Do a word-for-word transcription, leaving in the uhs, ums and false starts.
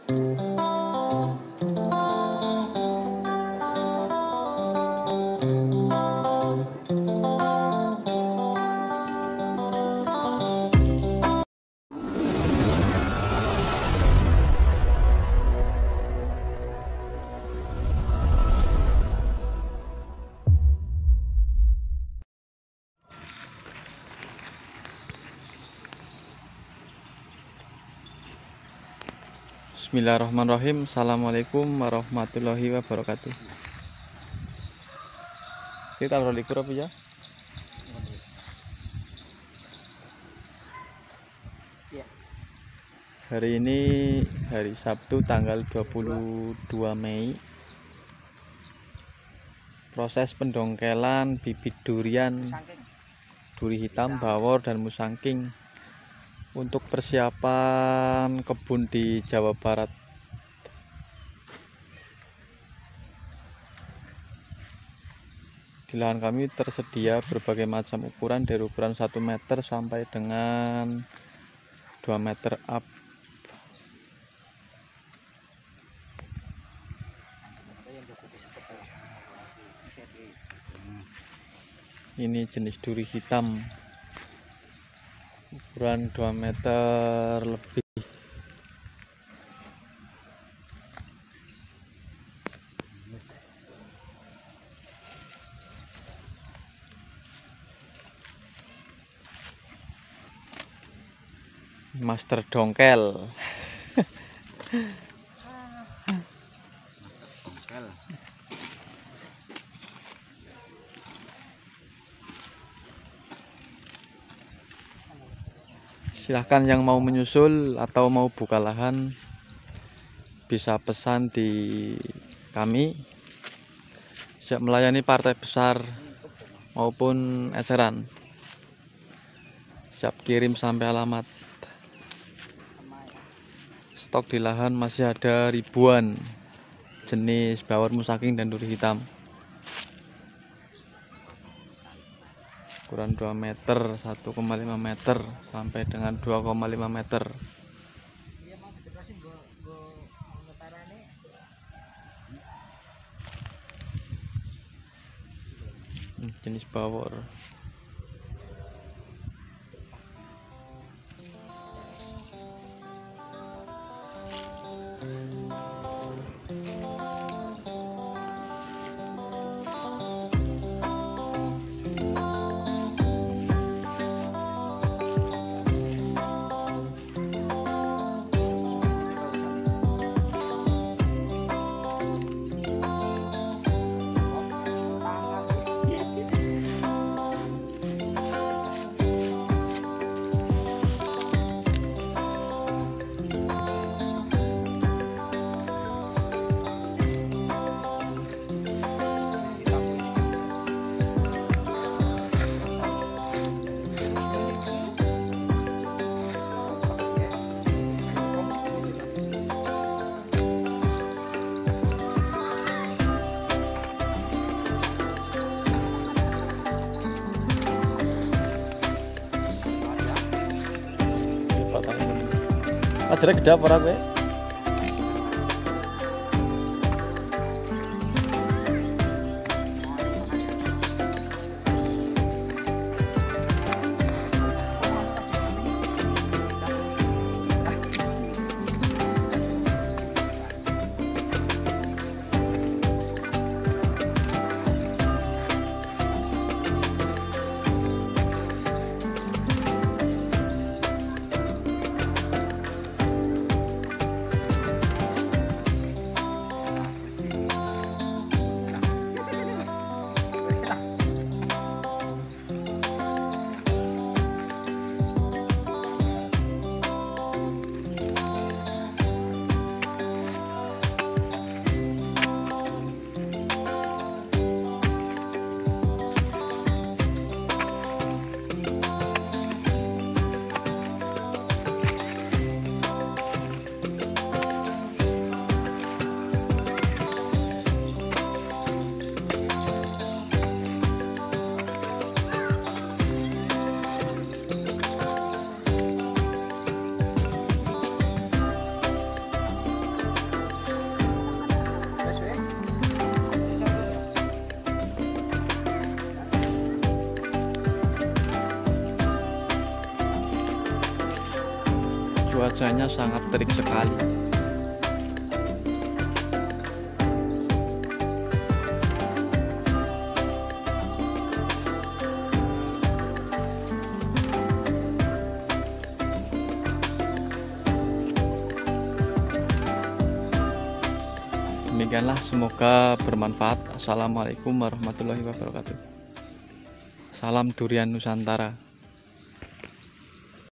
Bismillahirrahmanirrahim. Assalamualaikum warahmatullahi wabarakatuh. Kita taruh likur apa ya? Hari ini hari Sabtu tanggal dua puluh dua Mei. Proses pendongkelan bibit durian, duri hitam, bawor dan musangking untuk persiapan kebun di Jawa Barat. Di lahan kami tersedia berbagai macam ukuran dari ukuran satu meter sampai dengan dua meter up. Ini jenis duri hitam ukuran dua meter lebih. Master dongkel. Silahkan yang mau menyusul atau mau buka lahan bisa pesan di kami. Siap melayani partai besar maupun eceran. Siap kirim sampai alamat. Stok di lahan masih ada ribuan jenis bawor, musangking dan duri hitam. Ukuran dua meter, satu koma lima meter sampai dengan dua koma lima meter. Jenis bawor. Ajarnya gede apa ora kowe? cuacanya sangat terik sekali. Demikianlah, semoga bermanfaat. Assalamualaikum warahmatullahi wabarakatuh. Salam durian Nusantara.